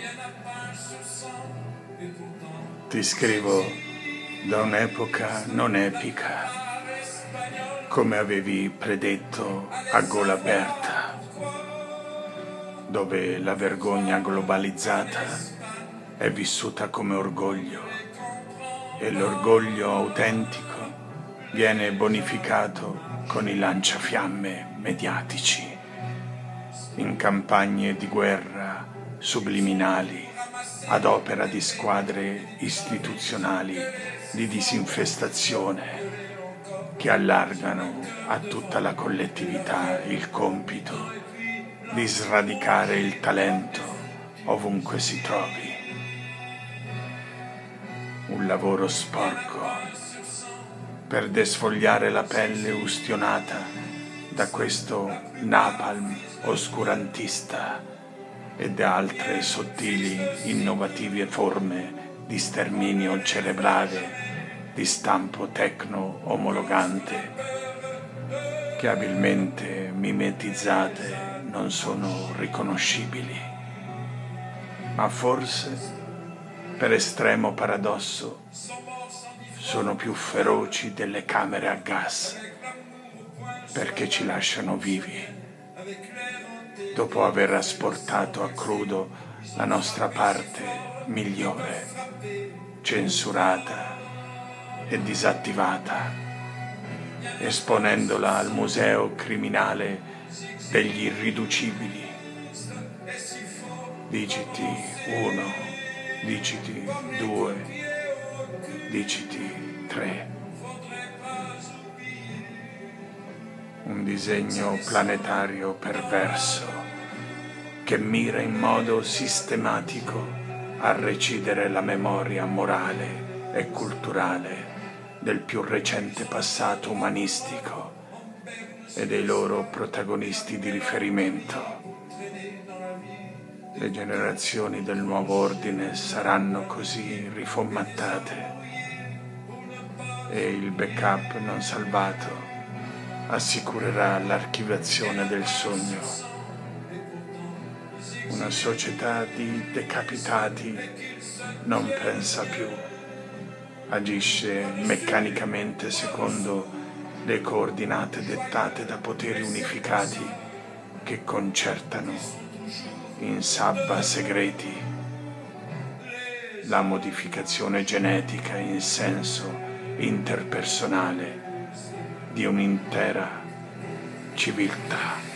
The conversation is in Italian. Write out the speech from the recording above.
Ti scrivo da un'epoca non epica, come avevi predetto a gola aperta, dove la vergogna globalizzata è vissuta come orgoglio e l'orgoglio autentico viene bonificato con i lanciafiamme mediatici, in campagne di guerra subliminali ad opera di squadre istituzionali di disinfestazione che allargano a tutta la collettività il compito di sradicare il talento ovunque si trovi. Un lavoro sporco per desfogliare la pelle ustionata da questo napalm oscurantista e da altre sottili, innovative forme di sterminio cerebrale di stampo tecno-omologante che abilmente mimetizzate non sono riconoscibili, ma forse, per estremo paradosso, sono più feroci delle camere a gas perché ci lasciano vivi dopo aver asportato a crudo la nostra parte migliore, censurata e disattivata, esponendola al museo criminale degli irriducibili. Digiti 1, digiti 2, digiti 3. Un disegno planetario perverso che mira in modo sistematico a recidere la memoria morale e culturale del più recente passato umanistico e dei loro protagonisti di riferimento. Le generazioni del nuovo ordine saranno così riformattate e il backup non salvato assicurerà l'archiviazione del sogno. Una società di decapitati non pensa più, agisce meccanicamente secondo le coordinate dettate da poteri unificati che concertano in sabba segreti la modificazione genetica in senso interpersonale di un'intera civiltà.